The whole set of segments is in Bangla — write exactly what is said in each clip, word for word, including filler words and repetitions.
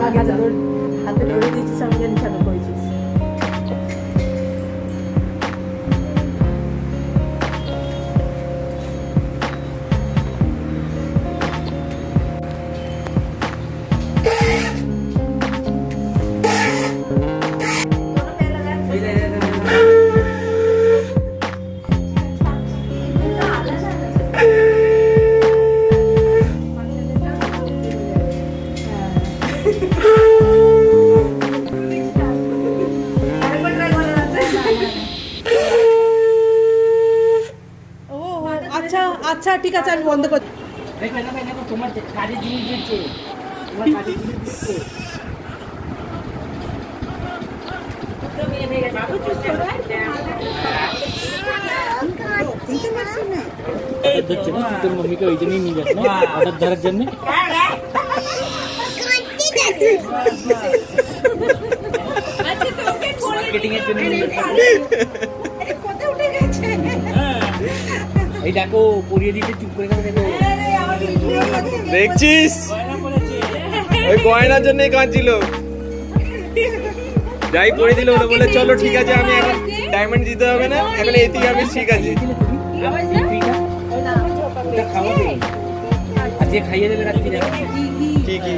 হাতে ধরে দিয়েছিস আমি জানি কেন করেছিস। আচ্ছা আচ্ছা ঠিক আছে আমি বন্ধ করছি। দেখো দেখো দেখো তোমার কাজের জিনিস দিচ্ছে, তোমার কাজের জিনিস দিচ্ছে। তোর মম্মিকে ওই জন্যই নিয়ে যাস না অর্ডার ধরার জন্য। মার্কেটিং এর জন্য এই দেখো পরিয়ে দিতে চুপ করে দেখো দেখছিস ওই গয়নার জন্যই কাঁদছিল। যাই করে দিল ওরা বলে চলো ঠিক আছে আমি এখন ডায়মন্ড দিতে হবে না এখন এতেই আমি ঠিক আছে। আজকে খাইয়ে দেবে রাত্রি কি কি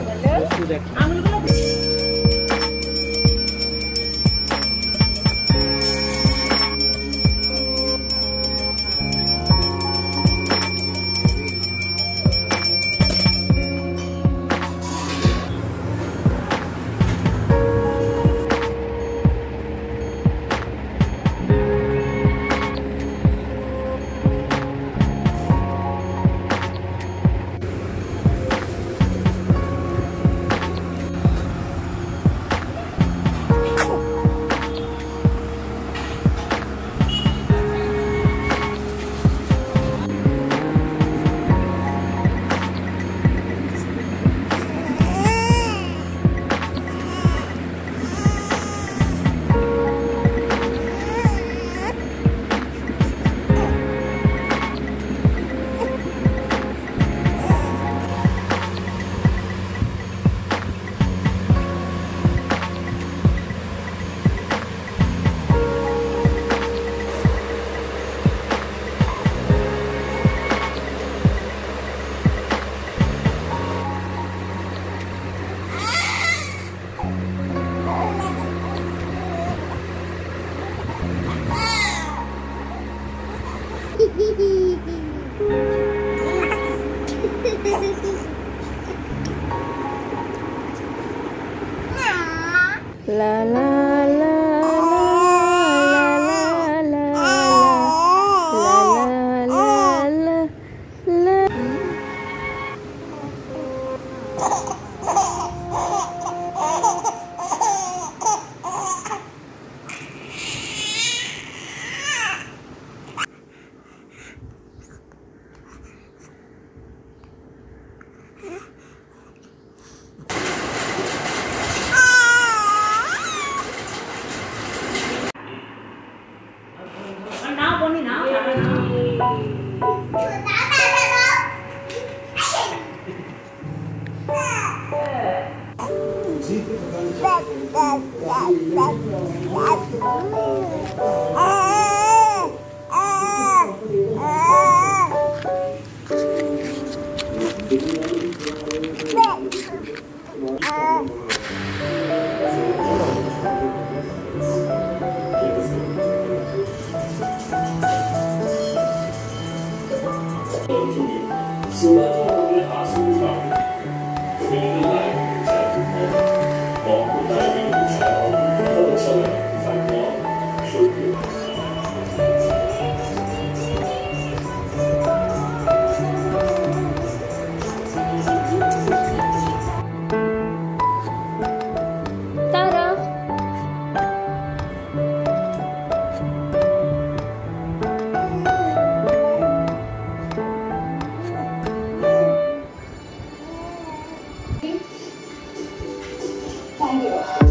La la la Thank you.